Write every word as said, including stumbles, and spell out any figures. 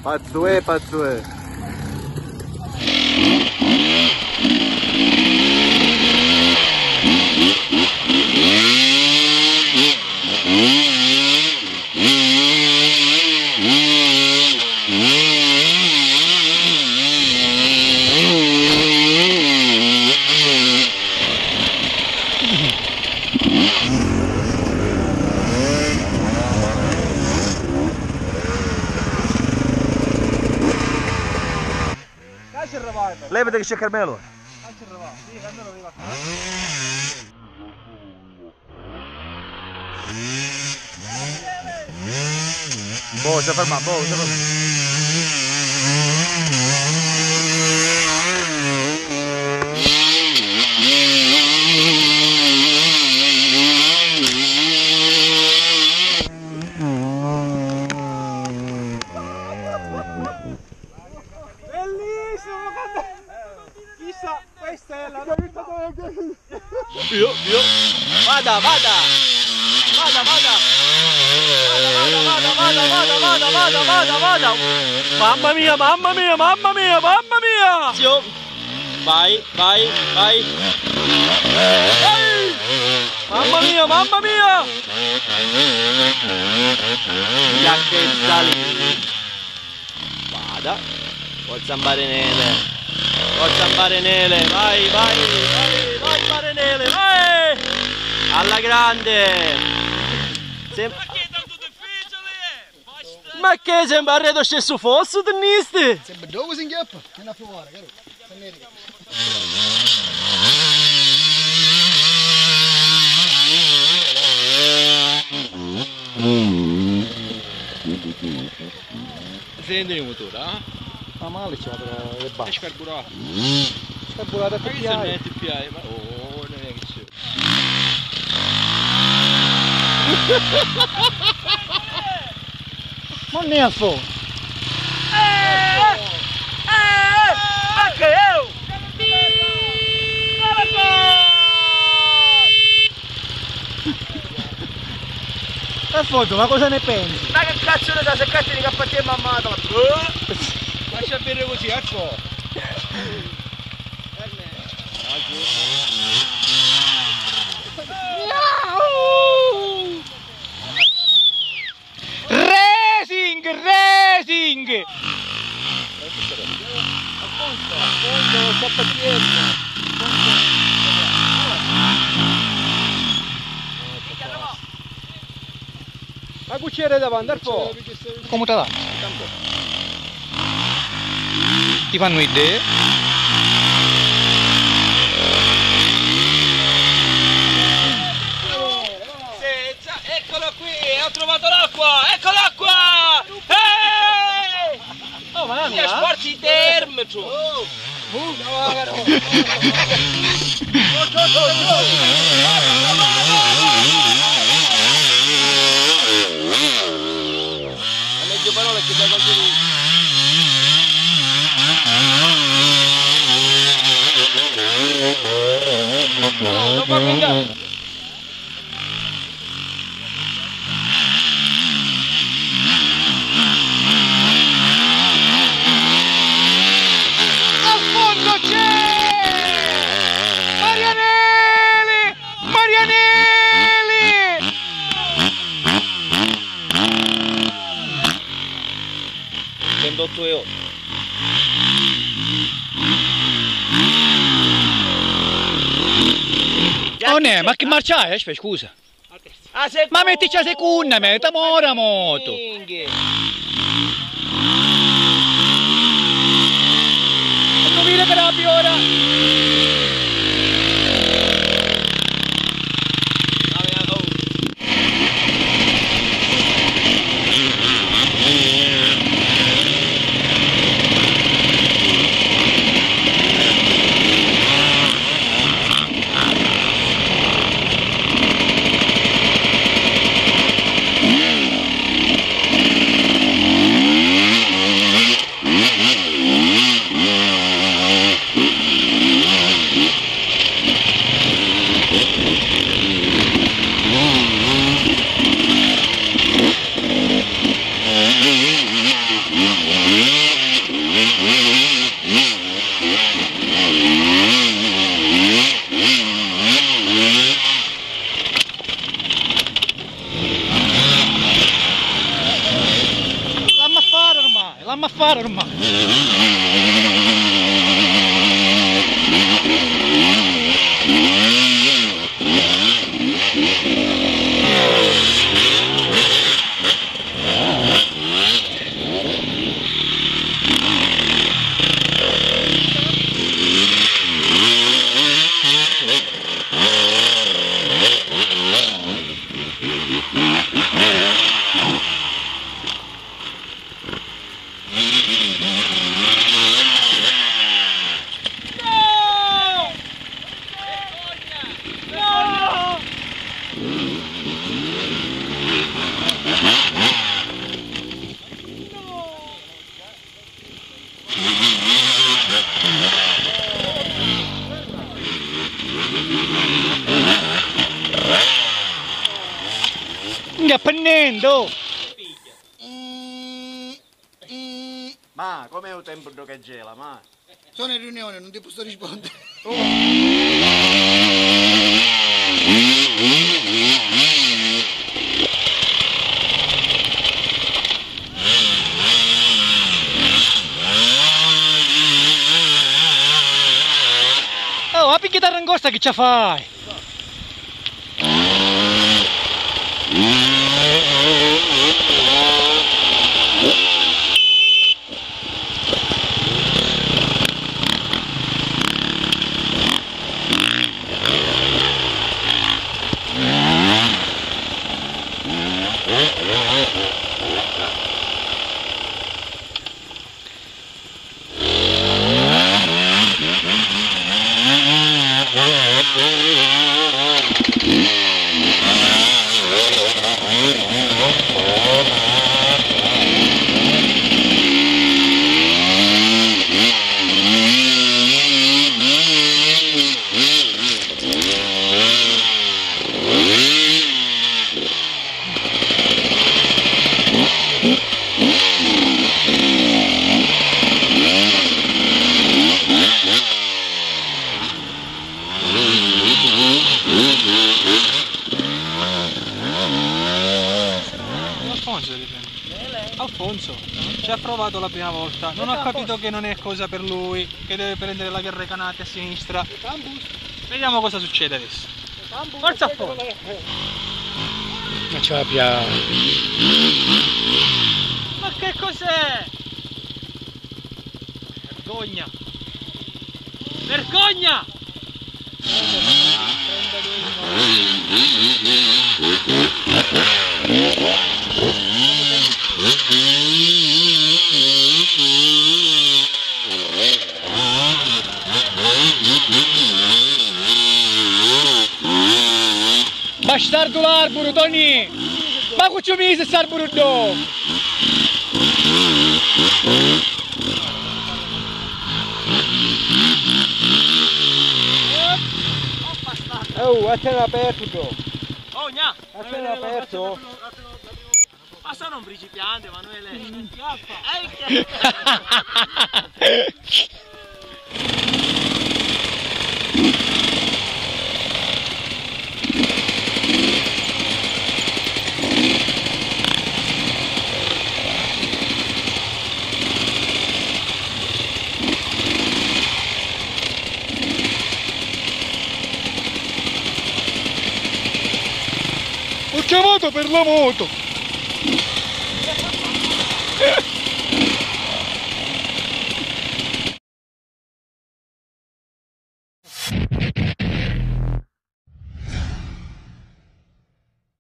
Pazzuè, pazzuè. Lei vede che c'è Carmelo? Boh, si ferma, boh, si ferma. Bellissimo, guarda! Chissà, questa è la vita Io, io. Vada, vada! Vada, vada! Vada, vada, vada, vada, vada, vada, vada! Mamma mia, mamma mia, mamma mia, mamma mia! Vai, vai, vai! Vai! Mamma mia, mamma mia! Giacchetta lì! Vada! Forza Barenele! Forza Barenele! Vai, vai, vai, vai Barenele, vai! Alla grande! Sem Ma che è tanto difficile? Basta! Ma che sembra arredo stesso fosso, tennisti? Sembra dove si inghiappa? Che ne provare, caro? Senti il motore, eh? Ma male c'è però le basse. È scarburato. Scarburato a Ma che se ne è T P I? Ma oh, non è che c'è. Ma ne ha fuoco! Eh! Eh! Ma che io! E foto, ma cosa ne pensi? Ma che cazzo ne da se cazzo di K T M ammata? Lascia bere così, ecco! Racing! Racing! Appunto, appunto, K T M! La cucciera davanti al fuoco! Come te va? Ti fanno idee? Eccolo qui, ho trovato l'acqua! Ecco l'acqua! Eeeh! Oh, ma Ti sporti il termometro! Oh! La meglio parola è che dai qualche no, non può guidare! Marianelli! Marianelli! ventotto e otto. Oh ne, ma che marcia è? Scusa. Ma mettici la seconda, metta mora moto. Non vede che la ora. fare ormai. Mi appannendo! Ma com'è il tempo che gela, ma? Sono in riunione, non ti posso rispondere. Oh, apri chitarra angosta che ce fai? Alfonso dipende. Alfonso ci ha provato la prima volta, non ho capito che non è cosa per lui, che deve prendere la guerra ai canati a sinistra. Vediamo cosa succede adesso. Forza Alfonso! Ma ce la piace. Ma che cos'è? Vergogna! Vergogna! Bastardo l'arboro, Tony! Ma che ci mise quest'arboro dopo? Oh, lascialo aperto! Oh, gna! Lascialo aperto! Ma sono un principiante, Emanuele! Ho chiamato per la moto!